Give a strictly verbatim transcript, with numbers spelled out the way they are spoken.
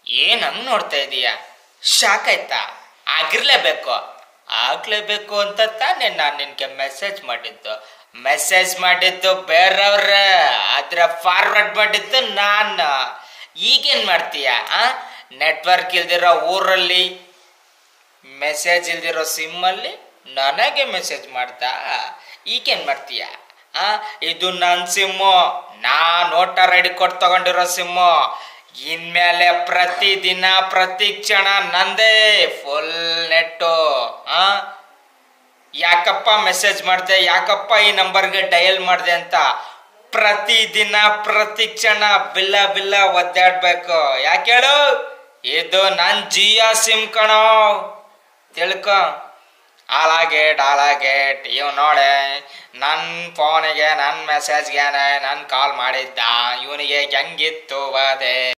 ಏನ್ ಹಂಗ್ ನೋಡ್ತಾ ಇದೀಯ? ಶಾಕ್ ಆಯ್ತಾ? ಆಗಿರ್ಲೇಬೇಕು ಆಗ್ಲೇಬೇಕು ಅಂತ ತಾನೇ ನಾನು ನಿನ್ಗೆ ಮೆಸೇಜ್ ಮಾಡಿದ್ದು. ಮೆಸೇಜ್ ಮಾಡಿದ್ದು ಬೇರೆಯವ್ರ, ಆದ್ರೆ ಫಾರ್ವರ್ಡ್ ಮಾಡಿದ್ದು ನಾನು. ಈಗೇನ್ ಮಾಡ್ತೀಯ? ಆ ನೆಟ್ವರ್ಕ್ ಇಲ್ದಿರೋ ಊರಲ್ಲಿ, ಮೆಸೇಜ್ ಇಲ್ದಿರೋ ಸಿಮ್ಮಲ್ಲಿ ನನಗೆ ಮೆಸೇಜ್ ಮಾಡ್ತಾ ಈಗೇನ್ ಮಾಡ್ತೀಯ? ಆ ಇದು ನನ್ನ ಸಿಮ್ಮು, ನಾನು ವೋಟರ್ ಐ ಡಿ ಕೊಟ್ಟು ತಗೊಂಡಿರೋ ಸಿಮ್ಮು. ಇನ್ಮೇಲೆ ಪ್ರತಿದಿನ ಪ್ರತಿ ಕ್ಷಣ ನಂದೇ ಫುಲ್ ನೆಟ್ಟು. ಆ ಯಾಕಪ್ಪ ಮೆಸೇಜ್ ಮಾಡಿದೆ, ಯಾಕಪ್ಪ ಈ ನಂಬರ್ಗೆ ಡಯಲ್ ಮಾಡಿದೆ ಅಂತ ಪ್ರತಿದಿನ ಪ್ರತಿ ಕ್ಷಣ ಬಿಲ್ಲ ಬಿಲ್ಲ ಒದ್ದಾಡ್ಬೇಕು. ಯಾಕೆ ಹೇಳು? ಇದು ನನ್ನ ಜಿಯೋ ಸಿಮ್ ಕಣೋ, ತಿಳ್ಕೊ. ಹಾಲಾಗೇಟ್ ಹಾಲಾಗೇಟ್ ಇವ್ ನೋಡೆ, ನನ್ನ ಫೋನಿಗೆ ನನ್ನ ಮೆಸೇಜ್ಗೆ ನನ್ನ ಕಾಲ್ ಮಾಡಿದ್ದ. ಇವನಿಗೆ ಹೆಂಗಿತ್ತು ಅದೇ